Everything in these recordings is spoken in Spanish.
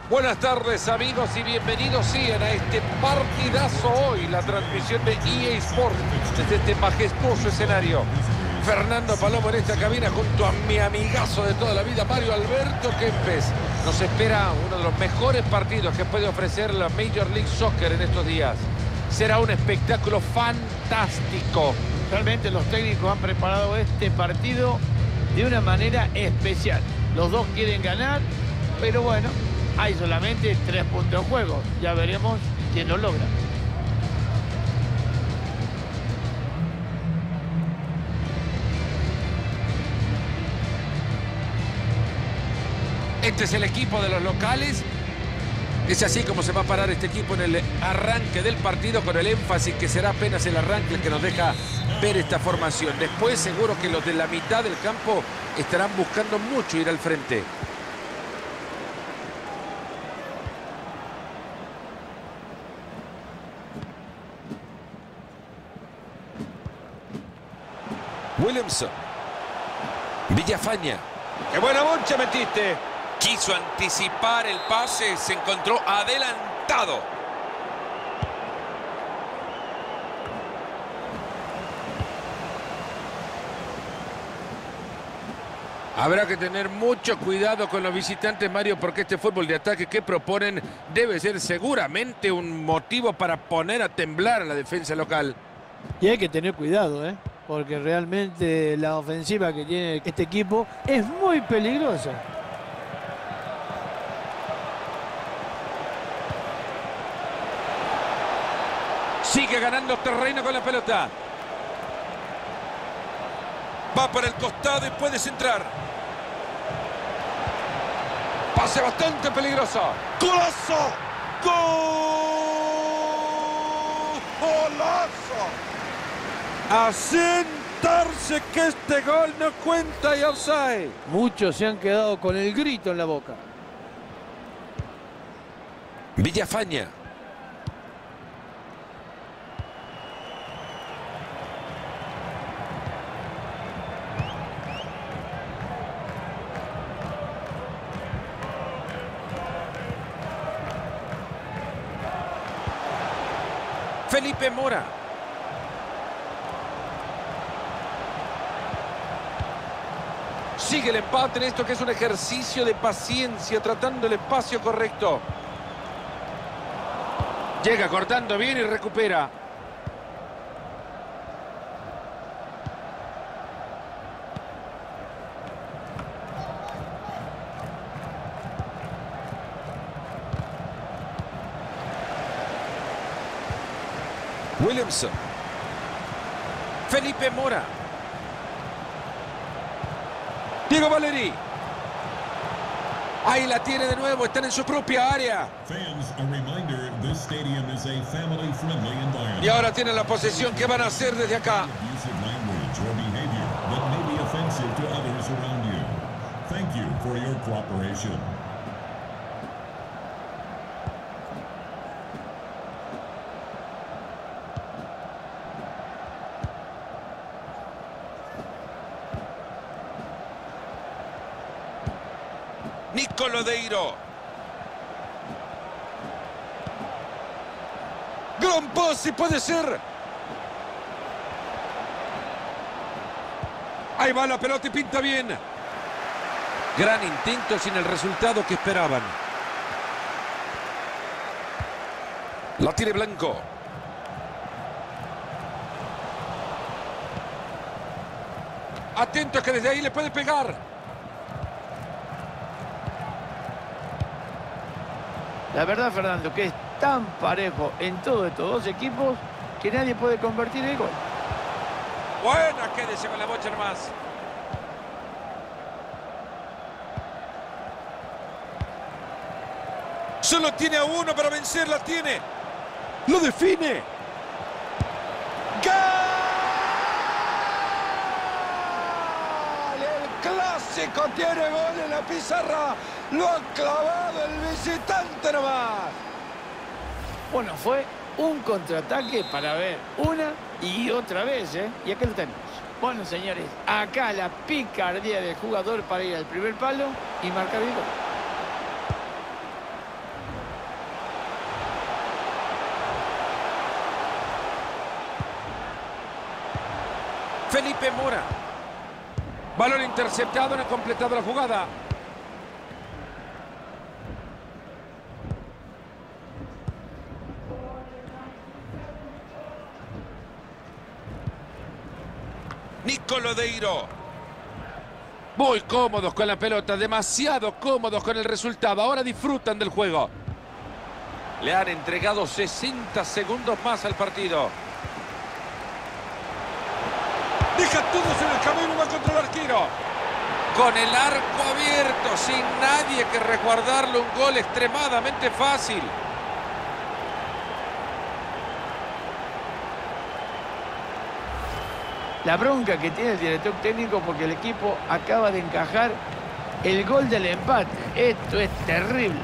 Buenas tardes amigos y bienvenidos a este partidazo hoy, la transmisión de EA Sports desde este majestuoso escenario. Fernando Palomo en esta cabina junto a mi amigazo de toda la vida, Mario Alberto Kempes. Nos espera uno de los mejores partidos que puede ofrecer la Major League Soccer en estos días. Será un espectáculo fantástico. Realmente los técnicos han preparado este partido de una manera especial. Los dos quieren ganar, pero bueno, hay solamente 3 puntos en juego. Ya veremos quién lo logra. Este es el equipo de los locales. Es así como se va a parar este equipo en el arranque del partido, con el énfasis que será apenas el arranque el que nos deja ver esta formación. Después seguro que los de la mitad del campo estarán buscando mucho ir al frente. Williamson. Villafaña. ¡Qué buena moncha metiste! Quiso anticipar el pase, se encontró adelantado. Habrá que tener mucho cuidado con los visitantes, Mario, porque este fútbol de ataque que proponen debe ser seguramente un motivo para poner a temblar a la defensa local. Y hay que tener cuidado, porque realmente la ofensiva que tiene este equipo es muy peligrosa. Sigue ganando terreno con la pelota. Va por el costado y puede centrar. Pase bastante peligroso. ¡Golazo! ¡Golazo! A sentarse que este gol no cuenta y offside. Muchos se han quedado con el grito en la boca. Villafaña. Felipe Mora. Sigue el empate en esto que es un ejercicio de paciencia, tratando el espacio correcto. Llega cortando bien y recupera. Williamson. Felipe Mora. Diego Valeri. Ahí la tiene de nuevo, están en su propia área. Y ahora tienen la posesión. ¿Qué van a hacer desde acá? Nico Lodeiro. Gran pase, puede ser. Ahí va la pelota y pinta bien. Gran intento sin el resultado que esperaban. La tiene Blanco. Atento que desde ahí le puede pegar. La verdad, Fernando, que es tan parejo en todos estos dos equipos que nadie puede convertir el gol. Buena, quédese con la bocha nomás. Solo tiene a uno para vencer, la tiene. Lo define. ¡Gol! El clásico tiene gol en la pizarra. Lo ha clavado el visitante nomás. Bueno, fue un contraataque para ver una y otra vez, Y acá lo tenemos. Bueno, señores, acá la picardía del jugador para ir al primer palo y marcar el gol. Mora. Balón interceptado, no ha completado la jugada. Nico Lodeiro. Muy cómodos con la pelota, demasiado cómodos con el resultado. Ahora disfrutan del juego. Le han entregado 60 segundos más al partido. Deja todos en el camino y va contra el arquero. Con el arco abierto, sin nadie que resguardarle, un gol extremadamente fácil. La bronca que tiene el director técnico porque el equipo acaba de encajar el gol del empate. Esto es terrible.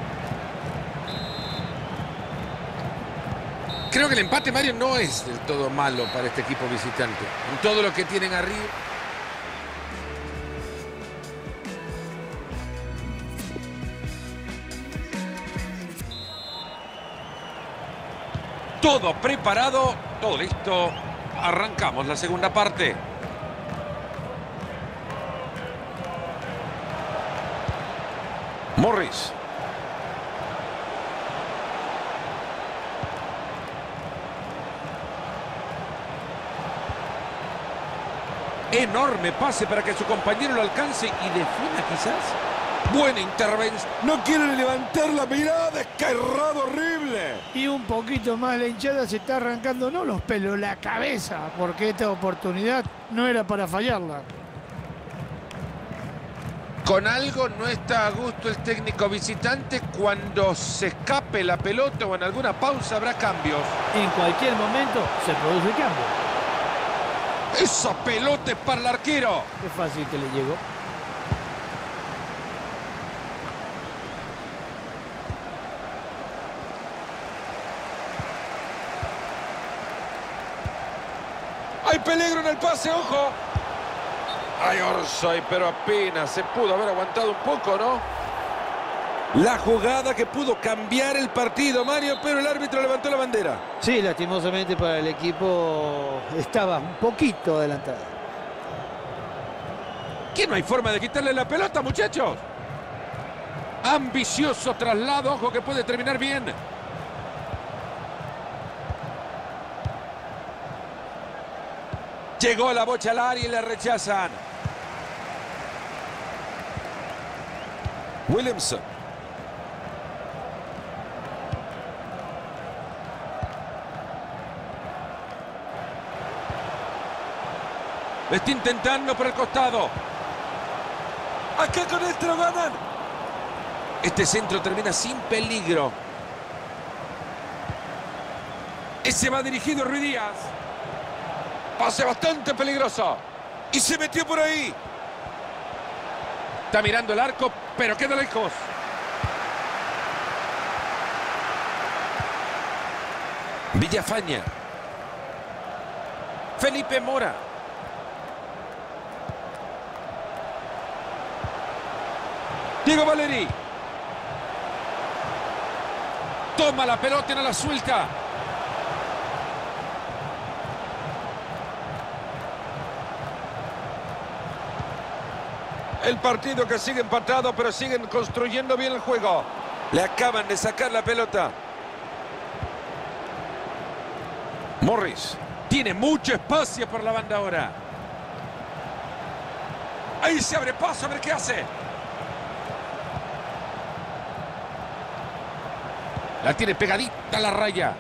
Creo que el empate, Mario, no es del todo malo para este equipo visitante. En todo lo que tienen arriba. Todo preparado, todo listo. Arrancamos la segunda parte. Morris. Enorme pase para que su compañero lo alcance y defina quizás. Buena intervención. No quiere levantar la mirada, es que errado horrible. Y un poquito más la hinchada se está arrancando, no los pelos, la cabeza, porque esta oportunidad no era para fallarla. Con algo no está a gusto el técnico visitante. Cuando se escape la pelota o en alguna pausa habrá cambios. En cualquier momento se produce cambio. Esa pelota es para el arquero. Qué fácil que le llegó. Hay peligro en el pase, ojo. Hay Orsay, pero apenas se pudo haber aguantado un poco, ¿no? La jugada que pudo cambiar el partido, Mario, pero el árbitro levantó la bandera. Sí, lastimosamente para el equipo estaba un poquito adelantado. ¿Qué no hay forma de quitarle la pelota, muchachos? Ambicioso traslado, ojo que puede terminar bien. Llegó la bocha al área y la rechazan. Williamson. Lo está intentando por el costado. Acá con esto lo ganan. Este centro termina sin peligro. Ese va dirigido Ruiz Díaz. Pase bastante peligroso. Y se metió por ahí. Está mirando el arco, pero queda lejos. Villafaña. Felipe Mora. Diego Valeri. Toma la pelota y no la suelta. El partido que sigue empatado, pero siguen construyendo bien el juego. Le acaban de sacar la pelota. Morris. Tiene mucho espacio por la banda ahora. Ahí se abre paso, a ver qué hace. La tiene pegadita a la raya.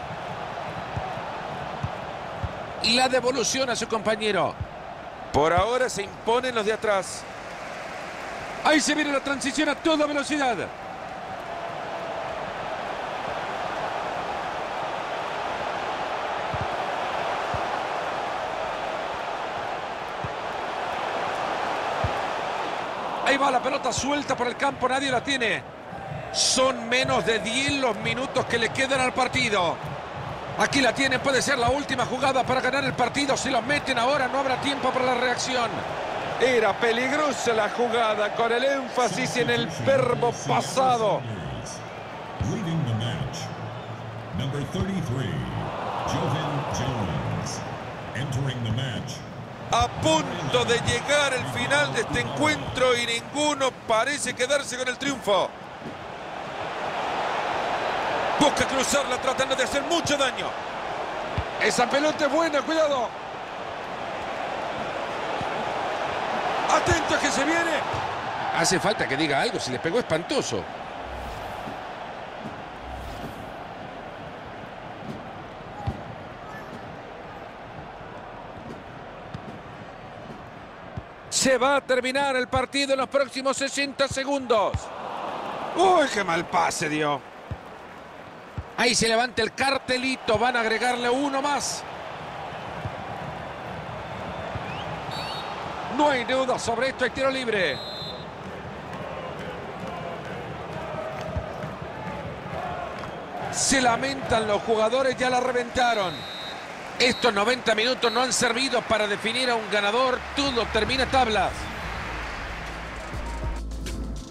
Y la devolución a su compañero. Por ahora se imponen los de atrás. Ahí se viene la transición a toda velocidad. Ahí va la pelota suelta por el campo, nadie la tiene. Son menos de 10 los minutos que le quedan al partido. Aquí la tienen, puede ser la última jugada para ganar el partido. Si lo meten ahora no habrá tiempo para la reacción. Era peligrosa la jugada con el énfasis en el verbo pasado. Leading the match, number 33, Jovan Jones. Entering the match, A punto de llegar el final de este encuentro y ninguno parece quedarse con el triunfo. Busca cruzarla tratando de hacer mucho daño. Esa pelota es buena, cuidado. Atento que se viene. Hace falta que diga algo, si le pegó espantoso. Se va a terminar el partido en los próximos 60 segundos. ¡Uy, qué mal pase dio! Ahí se levanta el cartelito, van a agregarle uno más. No hay duda sobre esto, hay tiro libre. Se lamentan los jugadores, ya la reventaron. Estos 90 minutos no han servido para definir a un ganador. Todo termina tablas.